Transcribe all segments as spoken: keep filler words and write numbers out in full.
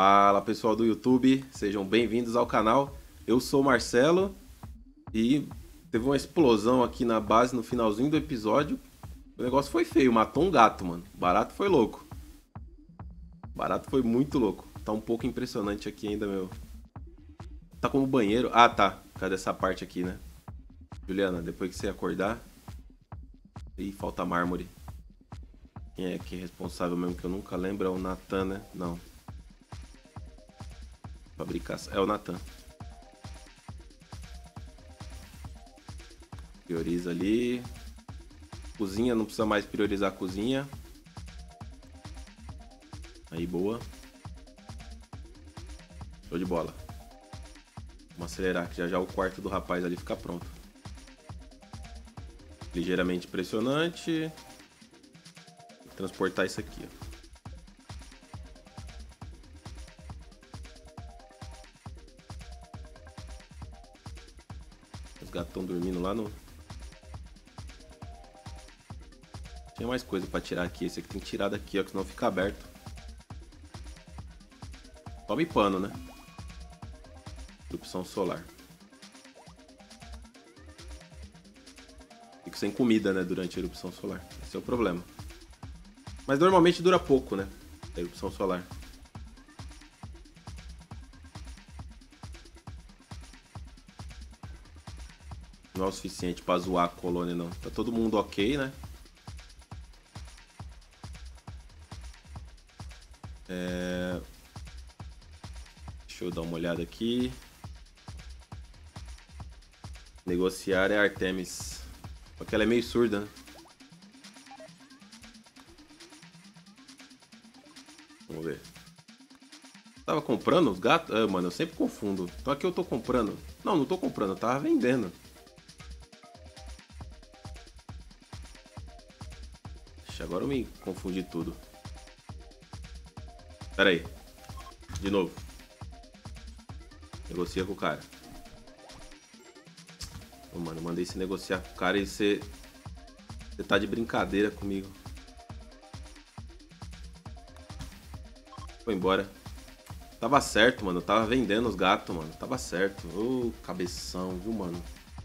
Fala pessoal do YouTube, sejam bem-vindos ao canal. Eu sou o Marcelo e teve uma explosão aqui na base no finalzinho do episódio. O negócio foi feio, matou um gato, mano. O barato foi louco. O barato foi muito louco. Tá um pouco impressionante aqui ainda, meu. Tá como banheiro. Ah, tá. Cadê essa parte aqui, né? Juliana, depois que você acordar... Ih, falta mármore. Quem é que é responsável mesmo que eu nunca lembro? É o Natan, né? Não. Fabricação. É o Natan. Prioriza ali. Cozinha, não precisa mais priorizar a cozinha. Aí, boa. Show de bola. Vamos acelerar, que já já o quarto do rapaz ali fica pronto. Ligeiramente impressionante. Vou transportar isso aqui, ó. Os gatos estão dormindo lá no... Tinha mais coisa pra tirar aqui. Esse aqui tem que tirar daqui, ó, que senão fica aberto. Tome pano, né? Erupção solar. Fico sem comida, né, durante a erupção solar. Esse é o problema. Mas normalmente dura pouco, né? A erupção solar. Não é o suficiente pra zoar a colônia, não. Tá todo mundo ok, né? É... Deixa eu dar uma olhada aqui. Negociar é Artemis. Porque ela é meio surda, né? Vamos ver. Tava comprando os gatos? Ah, mano, eu sempre confundo. Então aqui eu tô comprando. Não, não tô comprando, eu tava vendendo. Ixi, agora eu me confundi tudo. Pera aí. De novo. Negocia com o cara. Ô, mano, eu mandei você negociar com o cara e você... Você tá de brincadeira comigo. Foi embora. Tava certo, mano. Eu tava vendendo os gatos, mano. Tava certo. Ô, cabeção, viu, mano?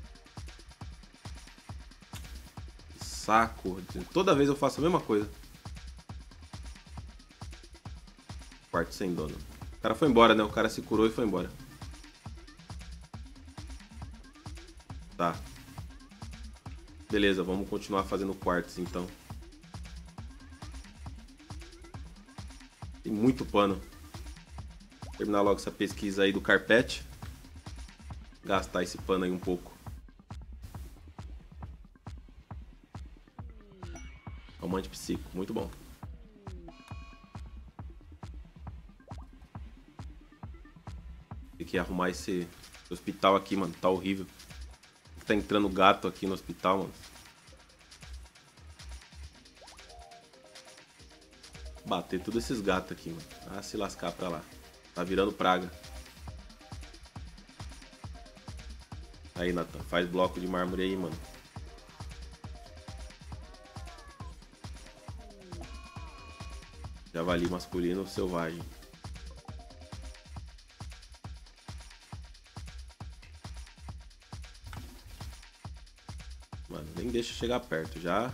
Que saco. Toda vez eu faço a mesma coisa. Quarto sem dono. O cara foi embora, né? O cara se curou e foi embora. Tá. Beleza, vamos continuar fazendo quartos, então. Tem muito pano. Terminar logo essa pesquisa aí do carpete. Gastar esse pano aí um pouco. Calmante psíquico, muito bom. Tem que arrumar esse hospital aqui, mano. Tá horrível. Tá entrando gato aqui no hospital, mano. Bater todos esses gatos aqui, mano. Ah, se lascar pra lá. Tá virando praga. Aí, Natan. Faz bloco de mármore aí, mano. Javali masculino selvagem. Mano, nem deixa chegar perto, já.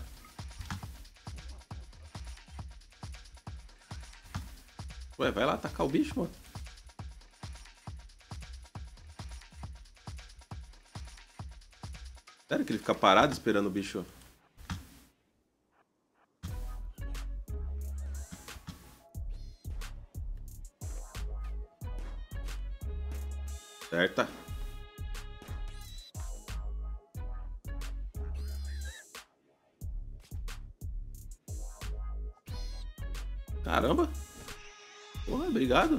Ué, vai lá atacar o bicho, mano. Sério que ele fica parado esperando o bicho? Certa. Caramba. Porra, obrigado.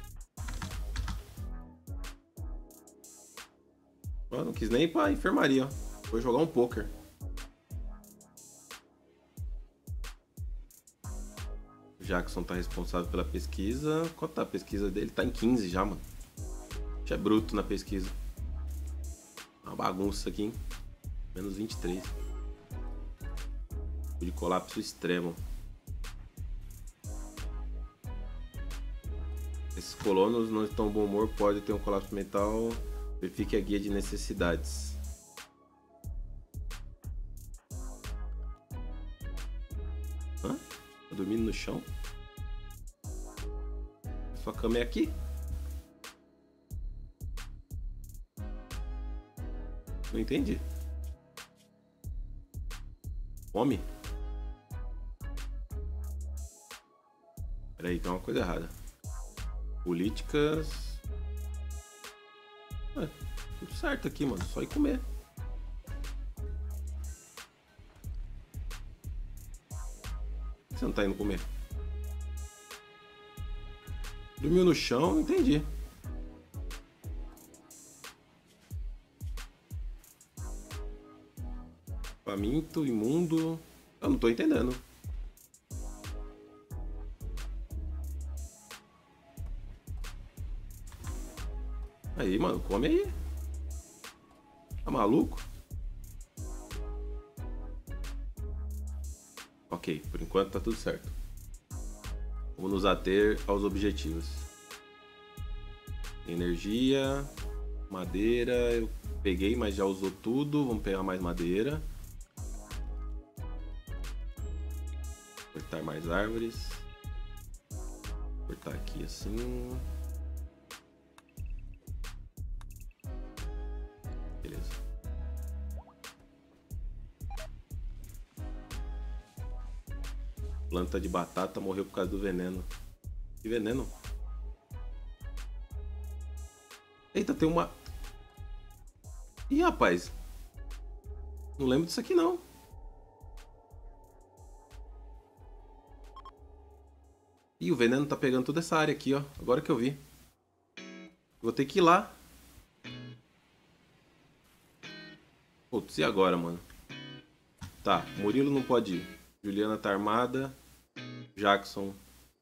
Eu não quis nem ir pra enfermaria, ó. Foi jogar um poker. O Jackson tá responsável pela pesquisa. Quanto tá a pesquisa dele? Tá em quinze já, mano. Já é bruto na pesquisa. Uma bagunça aqui, hein? Menos vinte e três. De colapso extremo. Esses colonos não estão bom humor, pode ter um colapso mental. Verifique a guia de necessidades. Hã? Tá dormindo no chão? Sua cama é aqui? Não entendi. Fome? Peraí, tem uma coisa errada. Políticas. É, tudo certo aqui, mano. Só ir comer. Por que você não tá indo comer? Dormiu no chão? Não entendi. Faminto, imundo. Eu não tô entendendo. Aí, mano, come aí. Tá maluco? Ok, por enquanto tá tudo certo. Vamos nos ater aos objetivos. Energia, madeira, eu peguei, mas já usou tudo. Vamos pegar mais madeira. Cortar mais árvores. Cortar aqui assim. Beleza. Planta de batata morreu por causa do veneno. Que veneno? Eita, tem uma... Ih, rapaz. Não lembro disso aqui, não. Ih, o veneno tá pegando toda essa área aqui, ó. Agora que eu vi. Vou ter que ir lá. Putz, e agora, mano? Tá, Murilo não pode ir. Juliana tá armada. Jackson.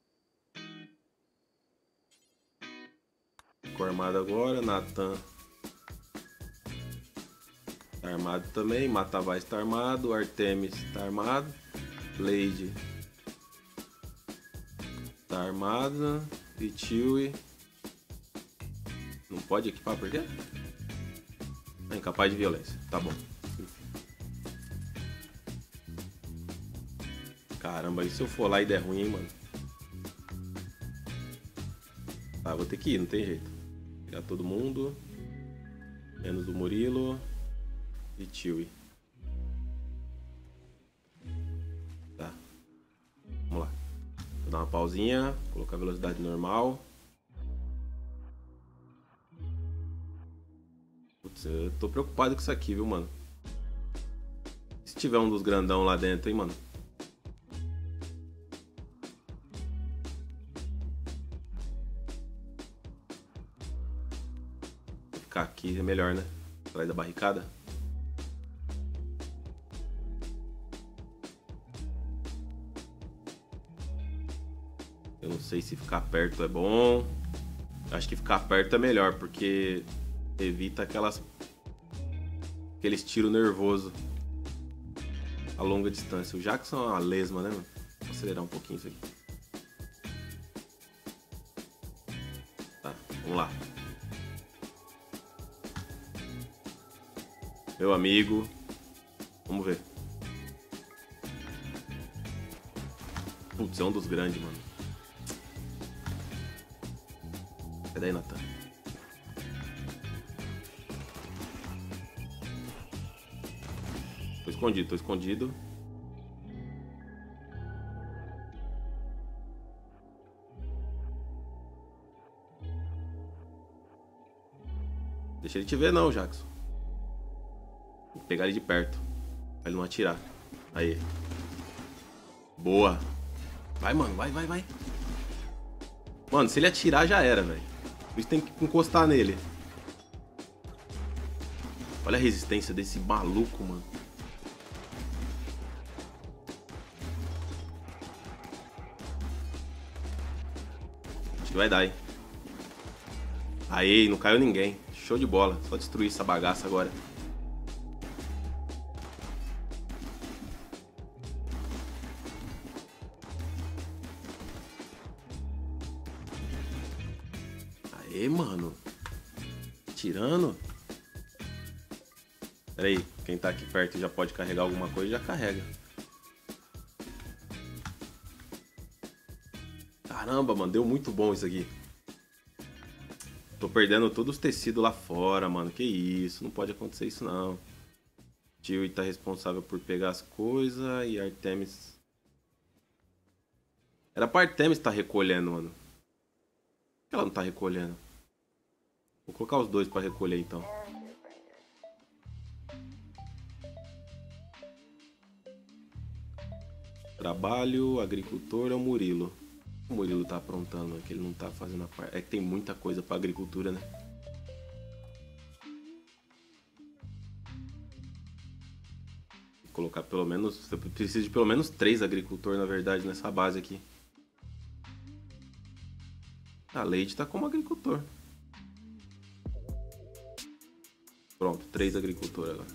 Ficou armado agora. Nathan tá armado também. Matavais tá armado. Artemis tá armado. Lady tá armada. E Chewie não pode equipar, por quê? É incapaz de violência. Tá bom. Caramba, e se eu for lá e der ruim, hein, mano? Tá, vou ter que ir, não tem jeito. Pegar todo mundo. Menos o Murilo. E Chewie. Tá. Vamos lá. Vou dar uma pausinha. Colocar a velocidade normal. Putz, eu tô preocupado com isso aqui, viu, mano? Se tiver um dos grandão lá dentro, hein, mano? Ficar aqui é melhor, né? Atrás da barricada. Eu não sei se ficar perto é bom. Acho que ficar perto é melhor, porque evita aquelas aqueles tiros nervosos a longa distância. O Jackson é uma lesma, né, mano? Vou acelerar um pouquinho isso aqui. Tá, vamos lá. Meu amigo. Vamos ver. Putz, é um dos grandes, mano. Sai daí, Nathan. Tô escondido, tô escondido. Deixa ele te ver não, Jackson. Vou pegar ele de perto. Pra ele não atirar. Aí. Boa. Vai, mano. Vai, vai, vai. Mano, se ele atirar, já era, velho. Por isso tem que encostar nele. Olha a resistência desse maluco, mano. Acho que vai dar, hein. Aí, não caiu ninguém. Show de bola. Só destruir essa bagaça agora. Aê, mano. Tirando. Pera aí, quem tá aqui perto já pode carregar alguma coisa, já carrega. Caramba, mano, deu muito bom isso aqui. Tô perdendo todos os tecidos lá fora, mano. Que isso, não pode acontecer isso não. Tio tá responsável por pegar as coisas e Artemis... Era pra Artemis tá recolhendo, mano. Por que ela não tá recolhendo? Vou colocar os dois pra recolher, então. Trabalho, agricultor é o Murilo. O Murilo tá aprontando, é que ele não tá fazendo a parte. É que tem muita coisa pra agricultura, né? Vou colocar pelo menos... Você precisa de pelo menos três agricultores, na verdade, nessa base aqui. A Lady tá como agricultor. Pronto, três agricultores agora.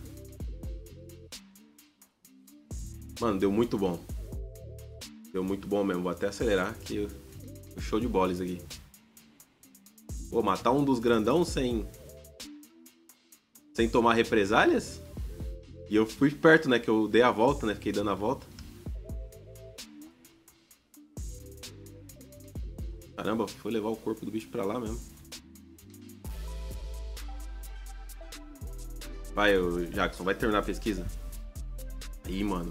Mano, deu muito bom. Deu muito bom mesmo. Vou até acelerar que show de bola isso aqui. Pô, matar um dos grandão sem... Sem tomar represálias? E eu fui perto, né? Que eu dei a volta, né? Fiquei dando a volta. Caramba, foi levar o corpo do bicho pra lá mesmo. Vai, Jackson, vai terminar a pesquisa? Aí, mano.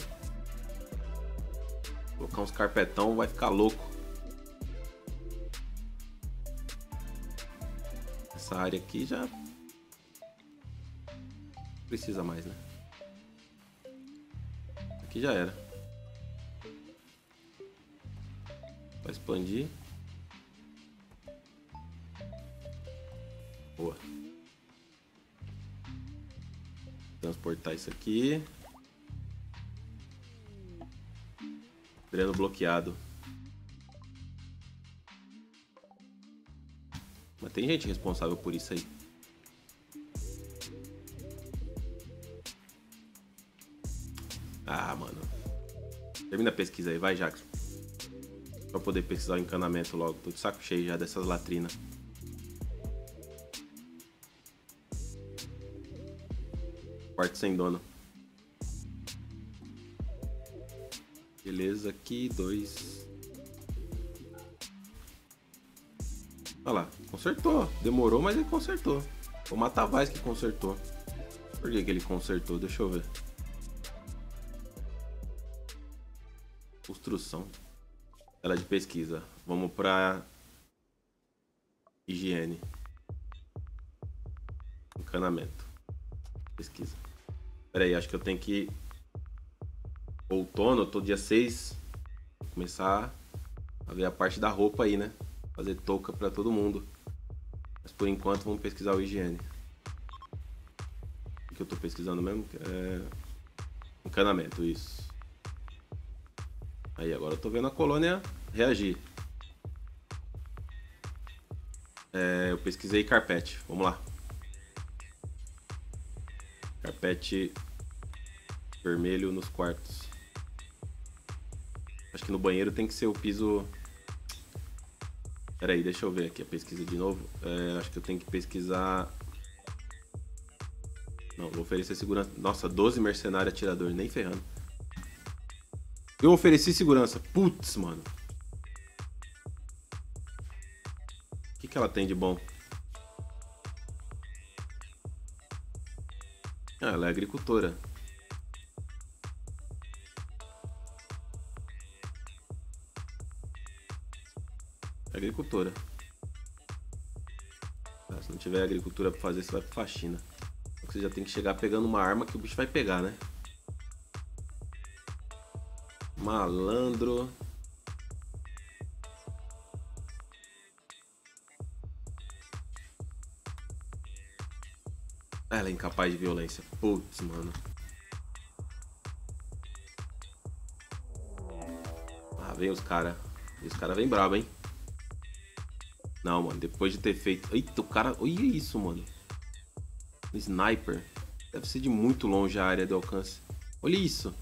Colocar uns carpetão, vai ficar louco. Essa área aqui já... Precisa mais, né? Aqui já era. Vai expandir. Boa. Transportar isso aqui. Dreno bloqueado. Mas tem gente responsável por isso aí. Ah, mano. Termina a pesquisa aí, vai, Jackson. Pra poder pesquisar o encanamento logo. Tô de saco cheio já dessas latrinas. Quarto sem dono. Beleza, aqui, dois. Olha lá, consertou. Demorou, mas ele consertou. O Matavais que consertou. Por que que ele consertou? Deixa eu ver. Construção. Ela é de pesquisa. Vamos pra higiene. Encanamento. Pesquisa. Pera aí, acho que eu tenho que... Outono, eu tô dia seis. Vou começar a ver a parte da roupa aí, né? Fazer touca pra todo mundo. Mas por enquanto vamos pesquisar o higiene. O que eu tô pesquisando mesmo? É... Encanamento, isso. Aí, agora eu tô vendo a colônia reagir. É, eu pesquisei carpete. Vamos lá. Carpete vermelho nos quartos. Acho que no banheiro tem que ser o piso... Pera aí, deixa eu ver aqui a pesquisa de novo. É, acho que eu tenho que pesquisar... Não, vou oferecer segurança. Nossa, doze mercenário atirador, nem ferrando. Eu ofereci segurança. Putz, mano. O que que ela tem de bom? Ah, ela é agricultora. Agricultora. Ah, se não tiver agricultura pra fazer, você vai pra faxina. Você já tem que chegar pegando uma arma que o bicho vai pegar, né? Malandro. Ela é incapaz de violência. Putz, mano. Ah, vem os caras. Os caras vem brabo, hein? Não, mano. Depois de ter feito... Eita, o cara... Olha isso, mano. Um sniper. Deve ser de muito longe a área de alcance. Olha isso.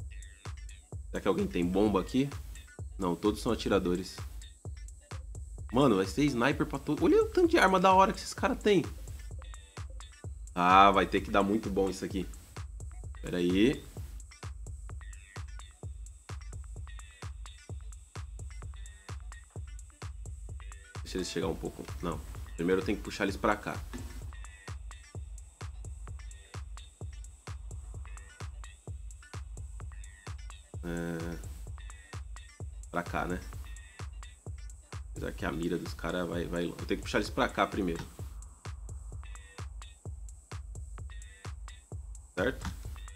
Será que alguém tem bomba aqui? Não, todos são atiradores. Mano, vai ser sniper pra todo... Olha o tanto de arma da hora que esses caras têm. Ah, vai ter que dar muito bom isso aqui. Pera aí. Deixa eles chegar um pouco. Não. Primeiro eu tenho que puxar eles pra cá. É... Pra cá, né? Apesar que a mira dos caras vai, vai... Eu tenho que puxar eles pra cá primeiro. Certo?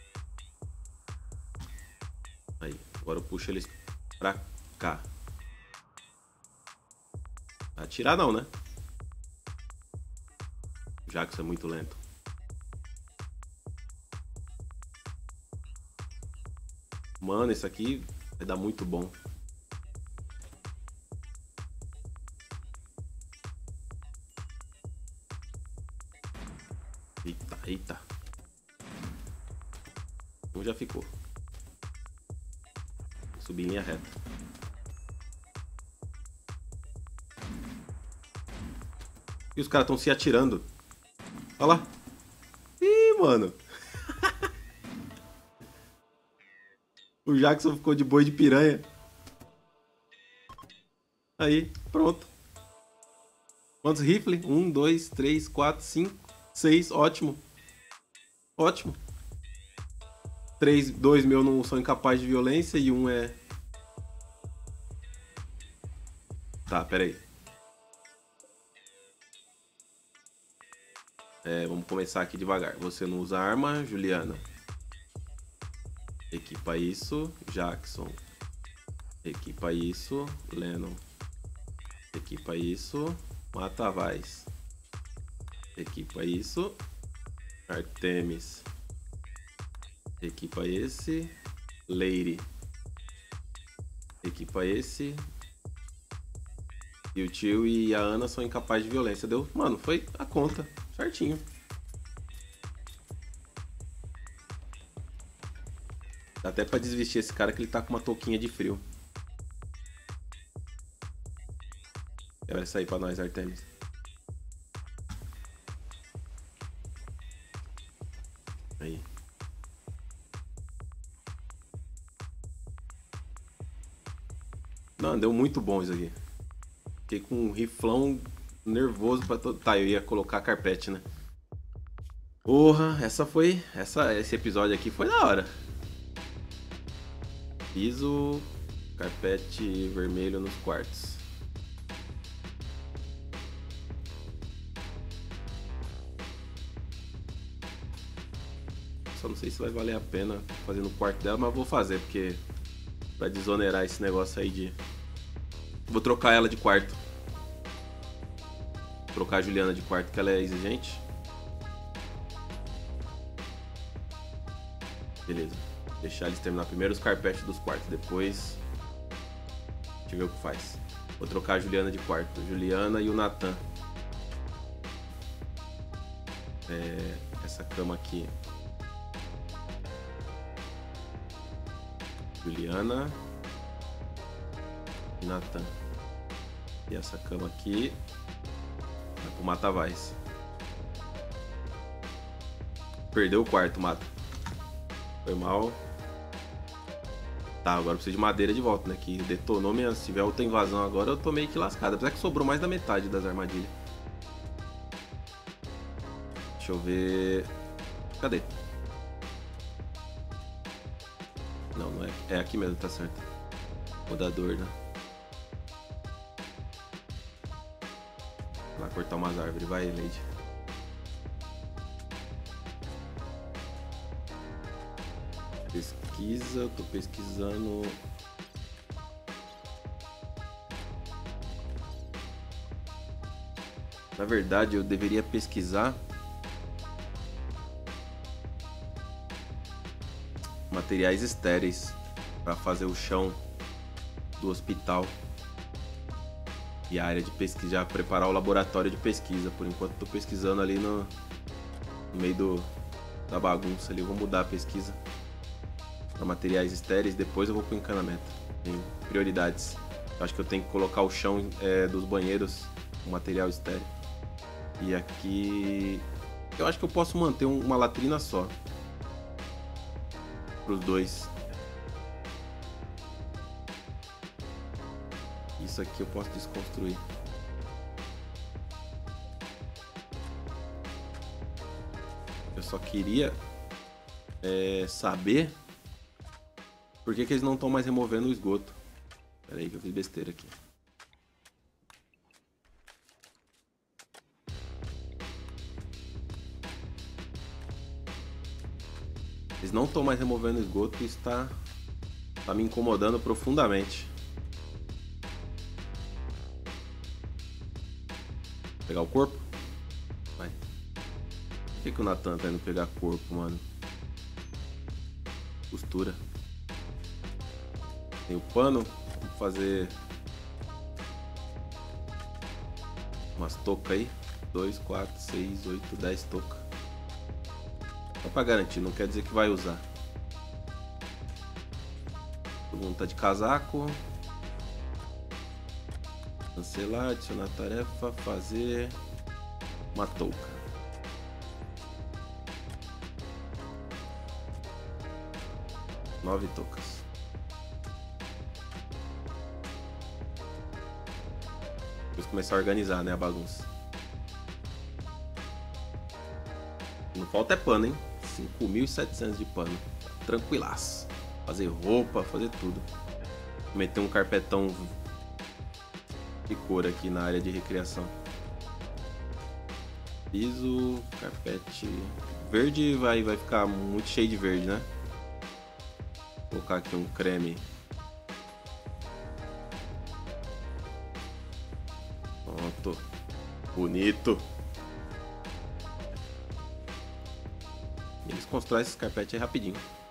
Aí, agora eu puxo eles pra cá. Atirar não, né? O Jackson é muito lento. Mano, esse aqui vai dar muito bom. Eita, eita. Um já ficou. Vou subir em linha reta. E os caras estão se atirando. Olha lá. Ih, mano. O Jackson ficou de boi de piranha. Aí, pronto. Quantos rifles? Um, dois, três, quatro, cinco, seis. Ótimo. Ótimo. Três, dois meus não são incapazes de violência e um é... Tá, pera aí. É, vamos começar aqui devagar. Você não usa arma, Juliana. Equipa isso, Jackson. Equipa isso, Lennon. Equipa isso, Matavais. Equipa isso, Artemis. Equipa esse, Lady. Equipa esse. E o tio e a Ana são incapazes de violência. Deu, mano, foi a conta, certinho. Dá até pra desvestir esse cara que ele tá com uma touquinha de frio. Vai sair pra nós, Artemis. Aí. Não, deu muito bom isso aqui. Fiquei com um riflão nervoso pra todo... Tá, eu ia colocar carpete, né? Porra, essa foi... Essa, esse episódio aqui foi da hora. Piso, carpete vermelho nos quartos. Só não sei se vai valer a pena fazer no quarto dela, mas vou fazer, porque... Pra desonerar esse negócio aí de... Vou trocar ela de quarto. Vou trocar a Juliana de quarto, que ela é exigente. Beleza. Deixar eles terminar primeiro os carpetes dos quartos. Depois... Deixa eu ver o que faz. Vou trocar a Juliana de quarto. Juliana e o Nathan. É... Essa cama aqui. Juliana e Nathan. E essa cama aqui vai pro Matavais. Perdeu o quarto, Mata. Foi mal. Tá, agora preciso de madeira de volta, né? Que detonou minha... Se tiver outra invasão agora, eu tô meio que lascado. Apesar que sobrou mais da metade das armadilhas. Deixa eu ver... Cadê? Não, não é. É aqui mesmo, tá certo. Rodador, né? Vai cortar umas árvores. Vai, Lady. Pesquisa. Eu tô pesquisando... Na verdade, eu deveria pesquisar... materiais estéreis para fazer o chão do hospital e a área de pesquisa, já preparar o laboratório de pesquisa. Por enquanto estou pesquisando ali no, no meio do, da bagunça ali. Eu vou mudar a pesquisa para materiais estéreis, depois eu vou pro encanamento. Tem prioridades. Acho que eu tenho que colocar o chão é, dos banheiros com material estéreo. E aqui eu acho que eu posso manter uma latrina só para os dois. Isso aqui eu posso desconstruir. Eu só queria é, saber por que, que eles não estão mais removendo o esgoto. Pera aí que eu fiz besteira aqui. Eles não estão mais removendo o esgoto e está, está me incomodando profundamente. Pegar o corpo? Vai. Por que, que o Nathan tá indo pegar corpo, mano? Costura. Tem o pano. Vamos fazer umas toucas aí. dois, quatro, seis, oito, dez toucas. Só pra garantir, não quer dizer que vai usar. Todo mundo tá de casaco. Cancelar, adicionar tarefa, fazer uma touca. Nove toucas. Depois começar a organizar, né, a bagunça. Não falta é pano, hein? cinco mil e setecentos de pano. Tranquilaço. Fazer roupa, fazer tudo. Meter um carpetão de cor aqui na área de recreação. Piso, carpete verde, vai, vai ficar muito cheio de verde, né? Vou colocar aqui um creme. Pronto. Bonito. Eles constroem esses carpetes aí rapidinho.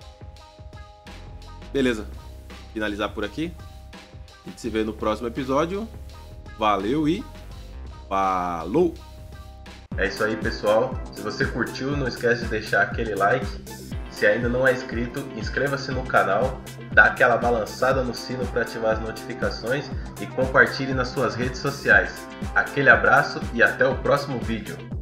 Beleza. Finalizar por aqui. A gente se vê no próximo episódio. Valeu e falou! É isso aí, pessoal. Se você curtiu, não esquece de deixar aquele like. Se ainda não é inscrito, inscreva-se no canal, dá aquela balançada no sino para ativar as notificações e compartilhe nas suas redes sociais. Aquele abraço e até o próximo vídeo.